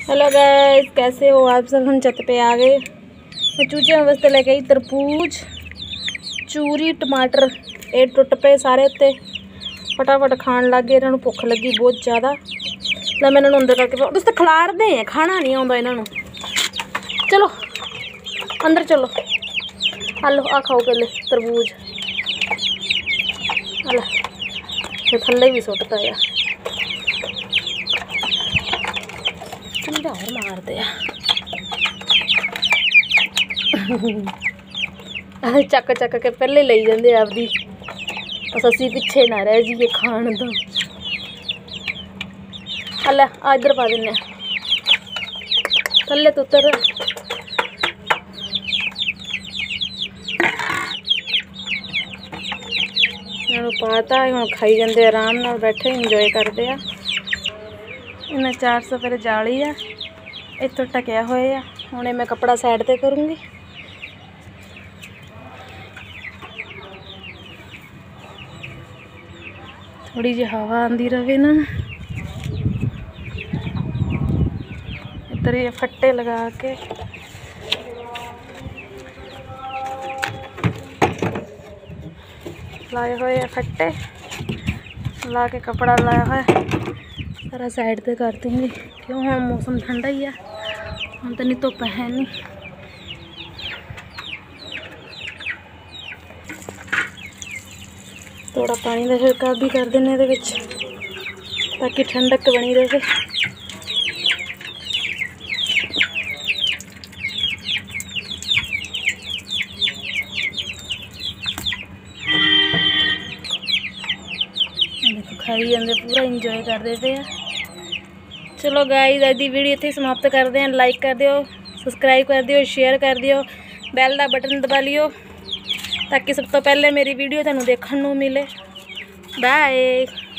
Hello guys, कैसे हो आप सब। हम छत पे आ गए। मैं चूचे वास्ते लेके आई तरबूज, चूरी, टमाटर। ये टुट पे सारे उत्ते फटाफट खान लग गए। इन्होंने भुख लगी बहुत ज़्यादा। ला मैं इन्होंने अंदर करके तुस तो खिलारदे हैं, खाना नहीं आता इन्होंने। चलो अंदर चलो। आलो आ खाओ पहले तरबूज। आलो फिर थल्ले भी सुटता है। और मारते चक चक के पहले ले जाते आपदी, बस असी पिछे ना रह जाइए खान तो। अल आ इधर पा देने थल्ले तो उतर। पाता हम खाई जाते आराम नाल बैठे इंजॉय करते हैं। इन्हें 400 फिर जाली है इतों ढकिया हुआ। हुणे मैं कपड़ा साइड ते करूँगी। थोड़ी जी हवा आती रहे ना। इधर ये फट्टे लगा के लाए हुए फट्टे ला के कपड़ा लाया हुआ सारा साइड पे कर दूँगी। क्यों हम मौसम ठंडा ही है, हम तो नहीं धुप है नहीं। थोड़ा पानी का छिड़काव भी कर देने दे विच ताकि ठंडक बनी रहे। खाई जाते पूरा इंजॉय करते थे। चलो गाइस अज की वीडियो इत्थे समाप्त करते हैं। लाइक कर दियो, सबसक्राइब कर दियो, शेयर कर दियो, बैल का बटन दबा लियो ताकि सब तो पहले मेरी वीडियो तुहानू देखने को मिले। बाय।